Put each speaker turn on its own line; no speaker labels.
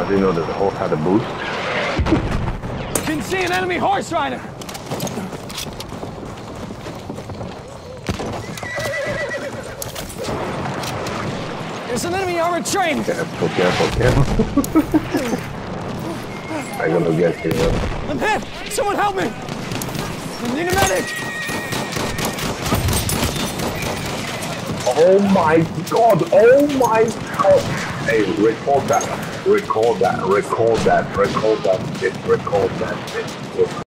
didn't know that the horse had a boost.
Can see an enemy horse rider. There's an enemy armored train.
Careful, careful, careful. I'm gonna get you.
I'm hit. Someone help me. I need a medic.
Oh my god, oh my god. Hey, record that, record that, record that, record that, record that.